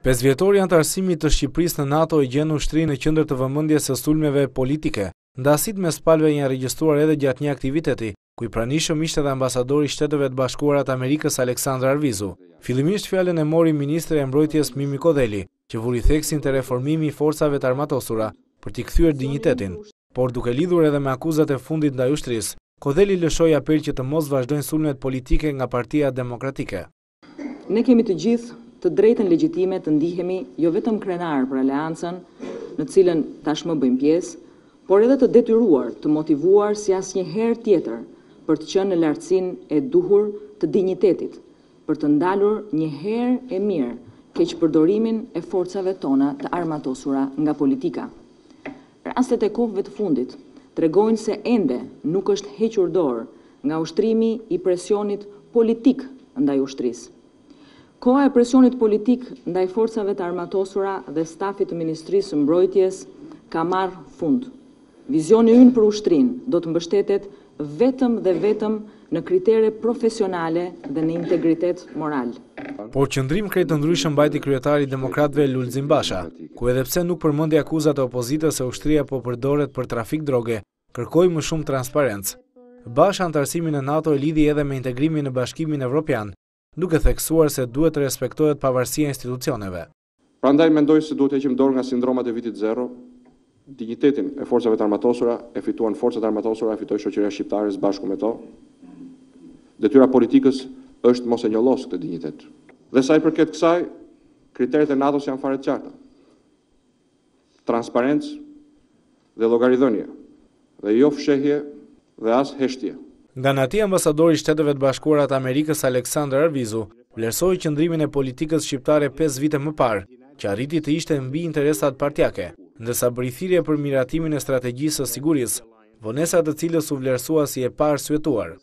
Pesëvjetori i antarësimit të Shqipërisë në NATO i gjen ushtrinë në qendër të vëmendjes së sulmeve politike. Ndasit mes palëve janë regjistruar edhe gjatë një aktiviteti, ku i pranishëm ishte edhe ambasadori i Shteteve të Bashkuara të Amerikës Aleksandar Arvizu. Fillimisht fjalën e mori ministri i Mbrojtjes Mimi Kodeli, që vuri theksin të reformimi i forcave të armatosura për t'i kthyer dinjitetin, por duke lidhur edhe me akuzat e fundit ndaj ushtrisë, Kodeli lëshoi apel që të mos vazhdojnë sulmet politike nga Partia Demokratike. Ne kemi të gjithë të drejtën legjitime të ndihemi jo vetëm krenar për aleancën në cilën tashmë bëjmë pjesë, por edhe të detyruar, të motivuar si asnjëherë tjetër për të qenë në lartësinë e duhur të dinjitetit, për të ndalur një herë e mirë keqpërdorimin e forcave tona të armatosura nga politika. Rastet e kohëve të fundit tregojnë se ende nuk është hequr dorë nga ushtrimi i presionit politik ndaj ushtrisë. Koha e presionit politik ndaj forcave të armatosura dhe stafit të Ministrisë së Mbrojtjes ka marrë fund. Vizioni ynë për ushtrinë do të mbështetet vetëm dhe vetëm në kritere profesionale dhe në integritet moral. Por qëndrim krejt të ndryshëm mbajti kryetari i Demokratëve Lulzim Basha, ku edhe pse nuk përmendi akuzat e opozitës se ushtria po përdoret për trafik droge, kërkoi më shumë transparencë. Basha antarësimin e NATO e lidhi edhe me integrimin në Bashkimin Evropian, duke theksuar se duhet të respektohet pavarësia e institucioneve. Prandaj mendoj se duhet të heqim dorë nga sindromat e vitit 0, dinjitetin e forcave të armatosura e fituan forcat e armatosura, e fitoi shoqëria shqiptare së bashku me to. Detyra politikës është mos e njollos këtë dinjitet. Dhe sa i përket kësaj, kriteret e NATO-s janë fare të qarta. Transparencë dhe llogaridhënie, dhe jo fshehje dhe as heshtje. Nga ana tjetër, ambasadori i Shteteve të Bashkuara të Amerikës Aleksandar Arvizu vlerësoi qëndrimin e politikës shqiptare 5 vite më parë, që arriti të ishte mbi interesat partijake, ndërsa bëri thirrje për miratimin e strategjisë së sigurisë, vonesa të cilës u vlerësua si e parsyetuar.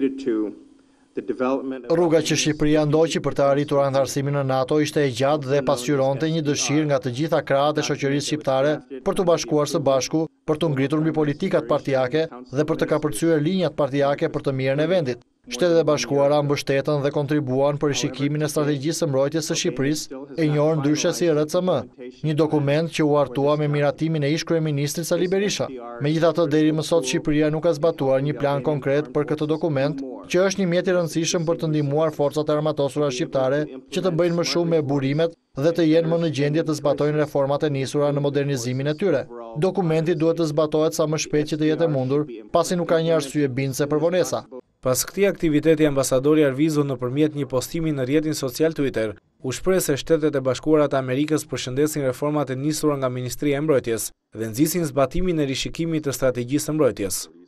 Rruga që Shqipëria ndoqi për të arritur antarësimin në NATO ishte e gjatë dhe pasqyronte një dëshirë nga të gjitha krahët e shoqërisë shqiptare për të bashkuar së bashku, për të ngritur mbi politikat partijake dhe për të kapërcyer linjat partijake për të mirën e vendit. Shtetet e Bashkuara mbështetën dhe kontribuan për rishikimin e strategjisë së mbrojtjes së Shqipërisë, e njohur ndryshe si RCM, një dokument që u hartua me miratimin e ish-kryeministrit Sali Berisha. Megjithatë, deri më sot Shqipëria nuk ka zbatuar një plan konkret për këtë dokument, që është një mjet i rëndësishëm për të ndihmuar forcat e armatosura shqiptare që të bëjnë më shumë me burimet dhe të jenë më në gjendje të zbatojnë reformat e nisura në modernizimin e tyre. Dokumenti duhet të zbatohet sa më shpejt që të jetë e mundur, pasi nuk ka një arsye bindëse për vonesa. Pas këtij aktiviteti, ambasadori Arvizu nëpërmjet një postimi në rrjetin social Twitter, u shpreh se Shtetet e Bashkuara të Amerikës përshëndesin reformat e nisura nga Ministria e Mbrojtjes dhe nxisin zbatimin e rishikimit të strategjisë së mbrojtjes.